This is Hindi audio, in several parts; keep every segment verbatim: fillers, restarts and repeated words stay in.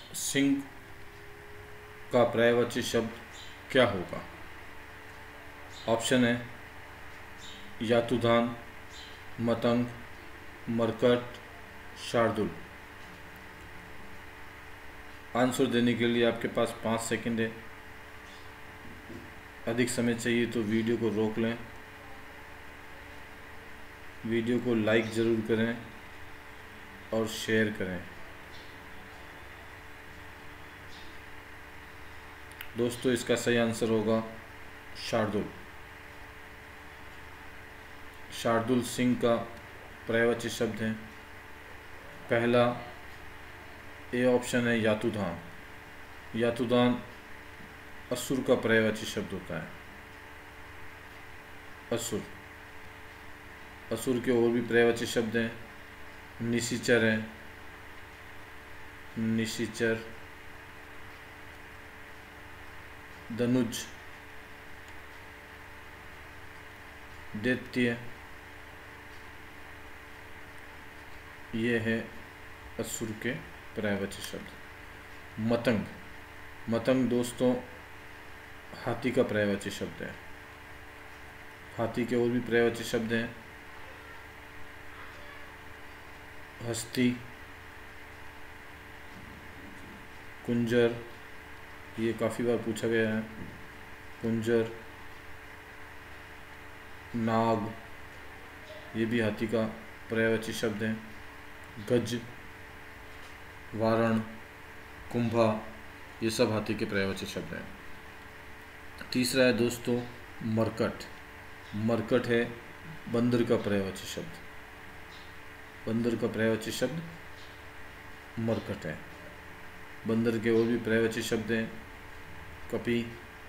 सिंह का पर्यायवाची शब्द क्या होगा? ऑप्शन है यातुधान, मतंग, मरकट, शार्दुल। आंसर देने के लिए आपके पास पाँच सेकंड है। अधिक समय चाहिए तो वीडियो को रोक लें, वीडियो को लाइक ज़रूर करें और शेयर करें। दोस्तों, इसका सही आंसर होगा शार्दुल। शार्दुल सिंह का पर्यायवाची शब्द है। पहला ए ऑप्शन है यातुधान। यातुधान असुर का पर्यायवाची शब्द होता है। असुर असुर के और भी पर्यायवाची शब्द हैं। निशिचर है, निशिचर, धनुज, दैत्य, ये है असुर के पर्यायवाची शब्द। मतंग मतंग दोस्तों हाथी का पर्यायवाची शब्द है। हाथी के और भी पर्यायवाची शब्द हैं। हस्ती, कुंजर, ये काफ़ी बार पूछा गया है। कुंजर, नाग, ये भी हाथी का पर्यायवाची शब्द है। गज, वारण, कुंभा, ये सब हाथी के पर्यायवाची शब्द हैं। तीसरा है दोस्तों मरकट। मरकट है बंदर का पर्यायवाची शब्द। बंदर का पर्यायवाची शब्द मरकट है। बंदर के और भी पर्यायवाची शब्द हैं। कपि,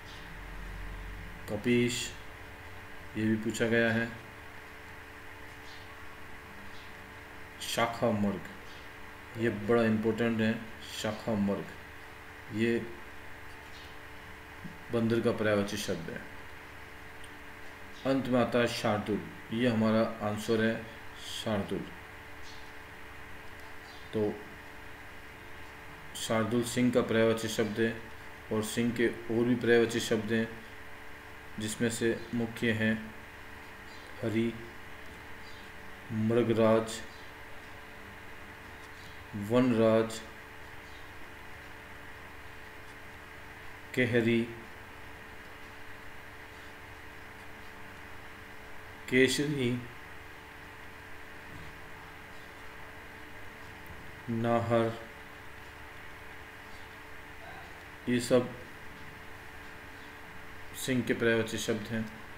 कपीश, ये भी पूछा गया है। शाखा मर्ग, ये बड़ा इम्पोर्टेंट है। शाखा मर्ग, ये बंदर का पर्यायवाची शब्द है। अंत में आता है शार्दुल। ये हमारा आंसर है शार्दुल। तो शार्दुल सिंह का पर्यायवाची शब्द है और सिंह के और भी पर्यायवाची शब्द हैं, जिसमें से मुख्य हैं हरि, मृगराज, वनराज, केहरी, केशरी, नाहर, ये सब सिंह के पर्यायवाची शब्द हैं।